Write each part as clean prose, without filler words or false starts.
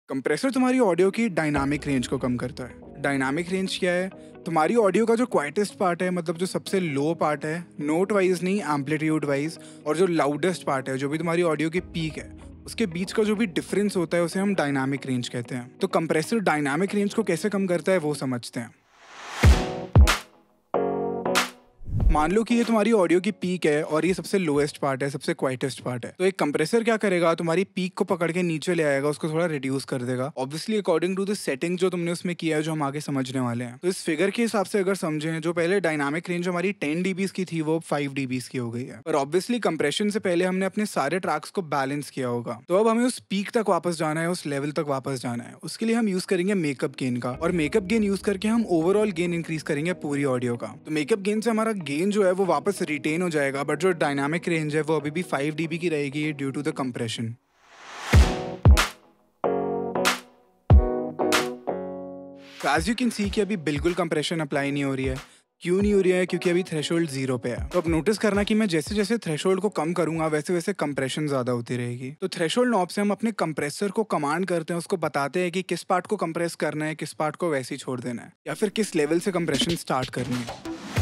Compressor तुम्हारी audio की dynamic range को कम करता है। डायनामिक रेंज क्या है? तुम्हारी ऑडियो का जो क्वाइटेस्ट पार्ट है, मतलब जो सबसे लो पार्ट है, नोट वाइज नहीं एम्पलीट्यूड वाइज, और जो लाउडेस्ट पार्ट है, जो भी तुम्हारी ऑडियो की पीक है, उसके बीच का जो भी डिफरेंस होता है उसे हम डायनामिक रेंज कहते हैं। तो कंप्रेसर डायनामिक रेंज को कैसे कम करता है वो समझते हैं। मान लो कि ये तुम्हारी ऑडियो की पीक है और ये सबसे लोएस्ट पार्ट है, सबसे क्वाइटेस्ट पार्ट है। तो एक कंप्रेसर क्या करेगा, तुम्हारी पीक को पकड़ के नीचे ले आएगा, उसको थोड़ा रिड्यूस कर देगा, obviously according to the setting जो तुमने उसमें किया है, जो हम आगे समझने वाले हैं। तो इस फिगर के हिसाब से अगर समझें, जो पहले डायनामिक रेंज हमारी 10 dBs की थी वो 5 dBs की हो गई है। पर ऑब्वियसली कंप्रेशन से पहले हमने अपने सारे ट्रैक्स को बैलेंस किया होगा, तो अब हमें उस पीक तक वापस जाना है, उस लेवल तक वापस जाना है। उसके लिए हम यूज करेंगे मेकअप गेन का, और मेकअप गेन यूज करके हम ओवरऑल गेन इंक्रीज करेंगे पूरी ऑडियो का। तो मेकअप गेन से हमारा गेन जो है वो वापस रिटेन हो जाएगा, बट जो डायनामिक रेंज है वो अभी भी 5 dB की रहेगी due to the compression. As you can see कि अभी बिल्कुल कंप्रेशन अप्लाई नहीं हो रही है। क्यों नहीं हो रही है? क्योंकि अभी थ्रेशोल्ड 0 पे है। तो अब नोटिस करना कि मैं जैसे जैसे थ्रेशोल्ड को कम करूंगा वैसे वैसे कंप्रेशन ज्यादा होती रहेगी। तो थ्रेशोल्ड नॉब से हम अपने कंप्रेसर को कमांड करते हैं, उसको बताते हैं कि किस पार्ट को कंप्रेस करना है, किस पार्ट को वैसे ही छोड़ देना है, या फिर किस लेवल से कंप्रेशन स्टार्ट करनी है।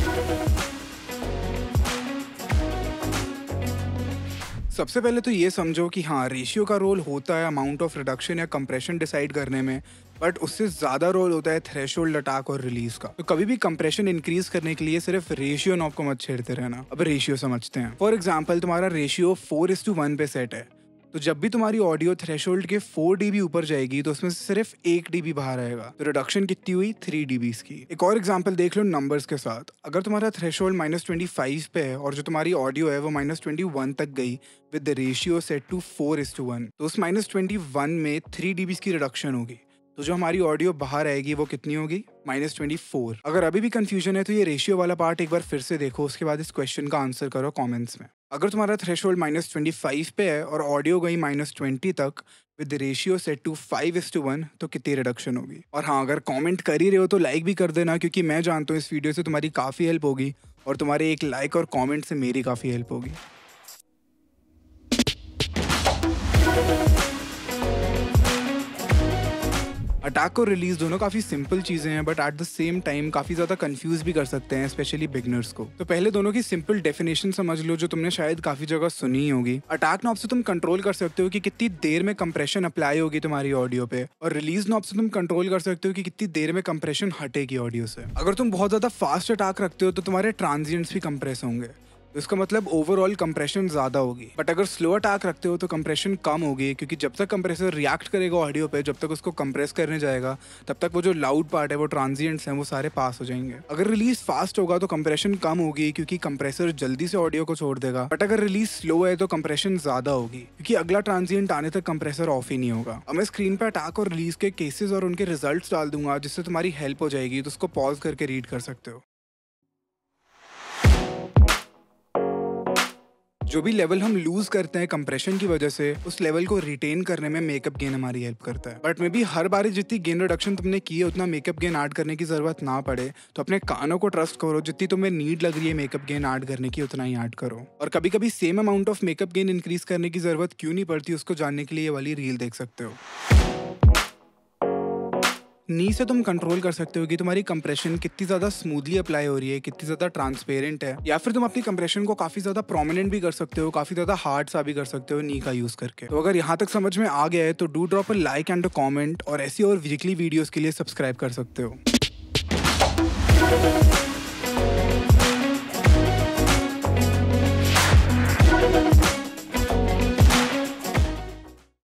सबसे पहले तो ये समझो कि हाँ, रेशियो का रोल होता है अमाउंट ऑफ रिडक्शन या कंप्रेशन डिसाइड करने में, बट उससे ज़्यादा रोल होता है थ्रेशोल्ड, अटैक और रिलीज का। तो कभी भी कंप्रेशन इंक्रीज करने के लिए सिर्फ रेशियो नॉब को मत छेड़ते रहना। अब रेशियो समझते हैं। फॉर एग्जाम्पल, तुम्हारा रेशियो 4:1 पे सेट है, तो जब भी तुम्हारी ऑडियो थ्रेशोल्ड के 4 dB ऊपर जाएगी तो उसमें से सिर्फ 1 dB बाहर आएगा। तो रिडक्शन कितनी हुई? 3 dBs की। एक और एग्जांपल देख लो नंबर्स के साथ। अगर तुम्हारा थ्रेशोल्ड -25 पे है और जो तुम्हारी ऑडियो है वो -21 तक गई with the ratio set to 4:1, तो उस -21 में 3 dBs की रिडक्शन होगी। तो जो हमारी ऑडियो बाहर आएगी वो कितनी होगी? -24। अगर अभी भी कंफ्यूजन है तो ये रेशियो वाला पार्ट एक बार फिर से देखो, उसके बाद इस क्वेश्चन का आंसर करो कमेंट्स में। अगर तुम्हारा थ्रेशोल्ड -25 पे है और ऑडियो गई -20 तक with the ratio set to 5:1, तो कितनी रिडक्शन होगी? और हाँ, अगर कमेंट कर ही रहे हो तो लाइक भी कर देना, क्योंकि मैं जानता हूँ इस वीडियो से तुम्हारी काफ़ी हेल्प होगी, और तुम्हारे एक लाइक और कॉमेंट से मेरी काफ़ी हेल्प होगी। अटैक और रिलीज दोनों काफी सिंपल चीजें हैं, but at the same time काफी ज्यादा कंफ्यूज भी कर सकते हैं, स्पेशली बिगनर्स को। तो पहले दोनों की सिंपल डेफिनेशन समझ लो, जो तुमने शायद काफी जगह सुनी ही होगी। अटैक नॉब से तुम कंट्रोल कर सकते हो कि कितनी देर में कंप्रेशन अप्लाई होगी तुम्हारी ऑडियो पे, और रिलीज नॉब से तुम कंट्रोल कर सकते हो कि कितनी देर में कंप्रेशन हटेगी ऑडियो से। अगर तुम बहुत ज्यादा फास्ट अटैक रखते हो तो तुम्हारे ट्रांजिएंट्स भी कंप्रेस होंगे, तो इसका मतलब ओवरऑल कंप्रेशन ज्यादा होगी। बट अगर स्लो अटैक रखते हो तो कंप्रेशन कम होगी, क्योंकि जब तक कंप्रेसर रिएक्ट करेगा ऑडियो पे, जब तक उसको कंप्रेस करने जाएगा, तब तक वो जो लाउड पार्ट है, वो ट्रांजिएंट्स हैं, वो सारे पास हो जाएंगे। अगर रिलीज फास्ट होगा तो कंप्रेशन कम होगी, क्योंकि कंप्रेसर जल्दी से ऑडियो को छोड़ देगा। बट अगर रिलीज स्लो है तो कंप्रेशन ज्यादा होगी, क्योंकि अगला ट्रांजिएंट आने तक कंप्रेसर ऑफ ही नहीं होगा। अब मैं स्क्रीन पे अटैक और रिलीज के केसेस और उनके रिजल्ट्स डाल दूंगा, जिससे तुम्हारी हेल्प हो जाएगी, तो उसको पॉज करके रीड कर सकते हो। जो भी लेवल हम लूज करते हैं कंप्रेशन की वजह से, उस लेवल को रिटेन करने में मेकअप गेन हमारी हेल्प करता है। बट मे बी हर बार जितनी गेन रिडक्शन तुमने की है उतना मेकअप गेन ऐड करने की जरूरत ना पड़े, तो अपने कानों को ट्रस्ट करो, जितनी तुम्हें नीड लग रही है मेकअप गेन ऐड करने की उतना ही ऐड करो। और कभी कभी same amount of makeup gain increase करने की जरूरत क्यों नहीं पड़ती, उसको जानने के लिए ये वाली रील देख सकते हो। नी से तुम कंट्रोल कर सकते हो कि तुम्हारी कंप्रेशन कितनी ज्यादा स्मूथली अप्लाई हो रही है, कितनी ज्यादा ट्रांसपेरेंट है, या फिर तुम अपनी कंप्रेशन को काफी ज्यादा प्रोमिनेंट भी कर सकते हो, काफी ज्यादा हार्ड सा भी कर सकते हो नी का यूज करके। तो अगर यहाँ तक समझ में आ गया है तो do drop a like and a comment, और ऐसी और वीकली वीडियोस के लिए सब्सक्राइब कर सकते हो।